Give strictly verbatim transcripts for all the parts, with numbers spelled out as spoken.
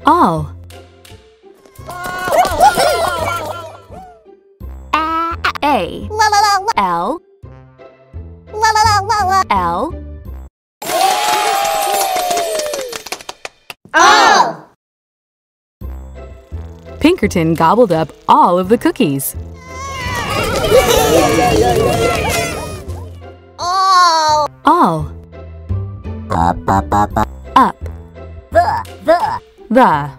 All. A. L. L. All. Pinkerton gobbled up all of the cookies. All. All. Up, up, up, up. Up. The. The. The.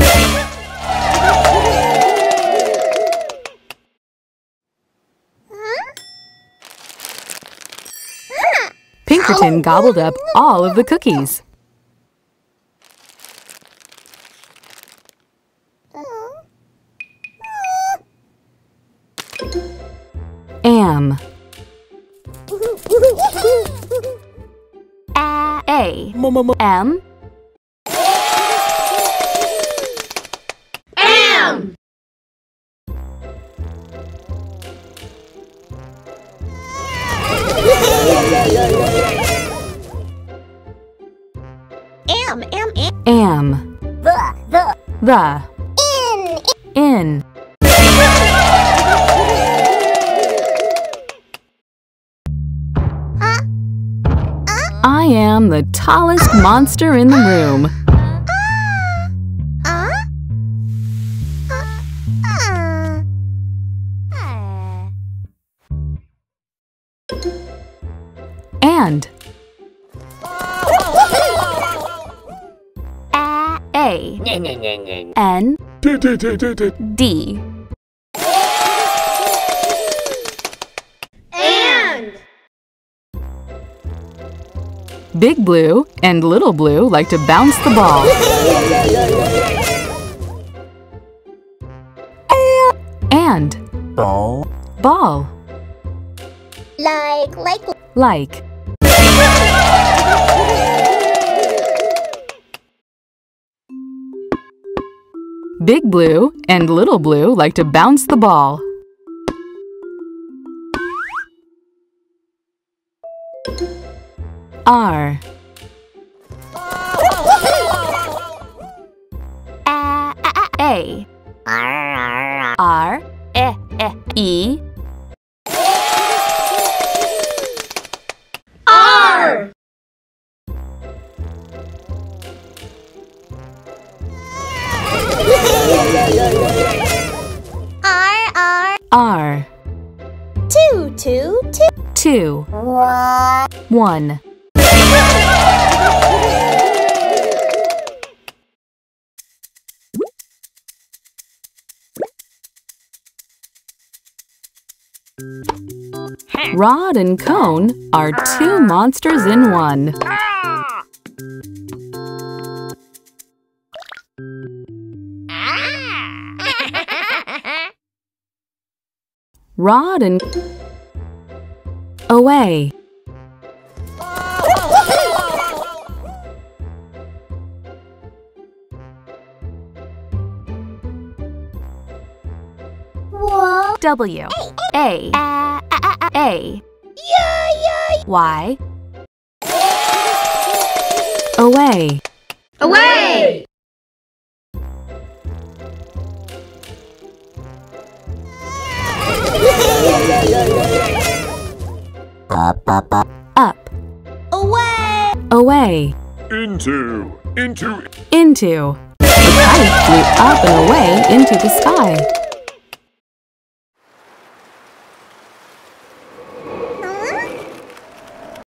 Pinkerton gobbled up all of the cookies. Am. A. M. Am. Am. Am. Am. Am. The. The. The. In. In. I am the tallest monster in the room. Uh. And. A. N. D. And. Big Blue and Little Blue like to bounce the ball. And. Ball. Ball. Like. Like. Like. Big Blue and Little Blue like to bounce the ball. R. A. R. E. R. R. R. R. Two. Two. Two. Two. One. One. Rod and Cone are two monsters in one. Rod and away. Whoa. W. A. A. Yeah, yeah. Y. Away. Away. Up, up, up. Up. Away. Away. Into, into. Into. The kite flew up and away into the sky.